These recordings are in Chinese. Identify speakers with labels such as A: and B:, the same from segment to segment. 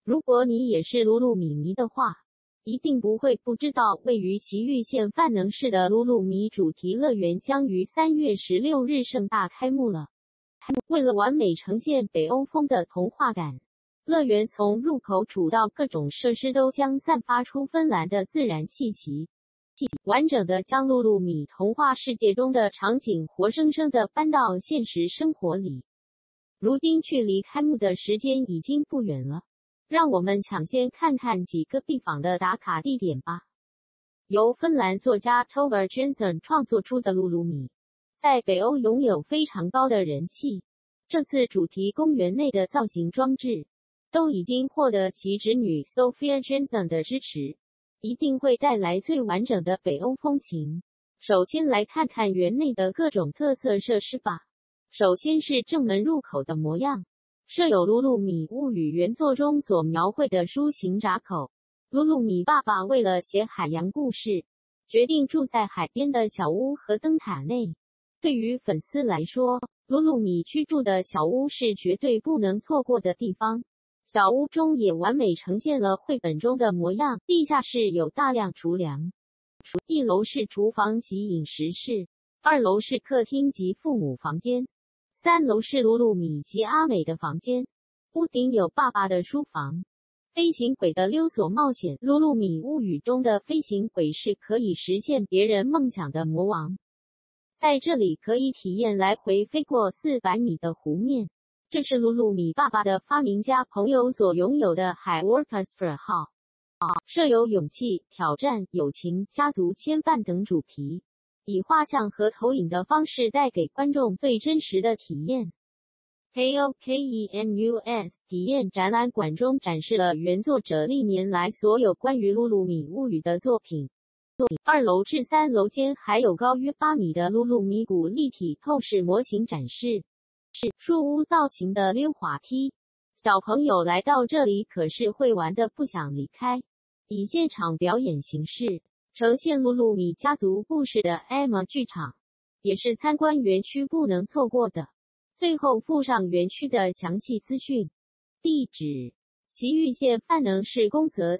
A: 如果你也是鲁鲁米迷的话，一定不会不知道位于崎玉县范能市的鲁鲁米主题乐园将于3月16日盛大开幕了。为了完美呈现北欧风的童话感，乐园从入口处到各种设施都将散发出芬兰的自然气息，完整的将鲁鲁米童话世界中的场景活生生的搬到现实生活里。如今距离开幕的时间已经不远了，让我们抢先看看几个必访的打卡地点吧。由芬兰作家 Tove Jansson 创作出的鲁鲁米，在北欧拥有非常高的人气。这次主题公园内的造型装置，都已经获得其侄女 Sophia Jansson 的支持，一定会带来最完整的北欧风情。首先来看看园内的各种特色设施吧。首先是正门入口的模样。设有鲁鲁米物语原作中所描绘的书形闸口。鲁鲁米爸爸为了写海洋故事，决定住在海边的小屋和灯塔内。对于粉丝来说，鲁鲁米居住的小屋是绝对不能错过的地方。小屋中也完美呈现了绘本中的模样。地下室有大量厨梁，一楼是厨房及饮食室，2楼是客厅及父母房间，3楼是鲁鲁米及阿美的房间，屋顶有爸爸的书房。飞行鬼的溜索冒险。鲁鲁米物语中的飞行鬼是可以实现别人梦想的魔王，在这里可以体验来回飞过400米的湖面。这是鲁鲁米爸爸的发明家朋友所拥有的海 Orchestra 号，设有勇气、挑战、友情、家族牵绊等主题，以画像和投影的方式带给观众最真实的体验。KOKEMUS 体验展览馆中展示了原作者历年来所有关于鲁鲁米物语的作品。2楼至3楼间还有高约8米的鲁鲁米谷立体透视模型展示，是树屋造型的溜滑梯。小朋友来到这里可是会玩得不想离开。以现场表演形式呈现鲁鲁米家族故事的 Emma 剧场，也是参观园区不能错过的。最后附上园区的详细资讯。地址：崎玉县范能市宫泽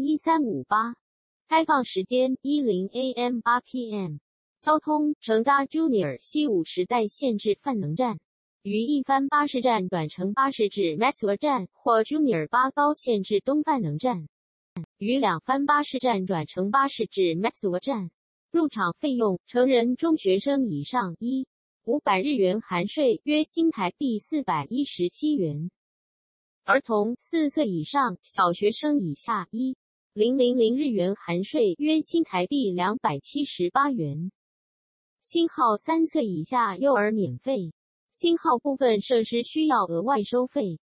A: 431358。开放时间10 AM 8 PM。交通：乘搭 Junior 西武时代线至范能站，于一番巴士站转乘巴士至 Maxwell 站，或 Junior 8高线至东范能站，于2番巴士站转乘巴士至 Maxwell 站。入场费用：成人中学生以上500日元含税，约新台币417元；儿童4岁以上，小学生以下1000日元含税，约新台币278元。星号3岁以下幼儿免费，星号部分设施需要额外收费。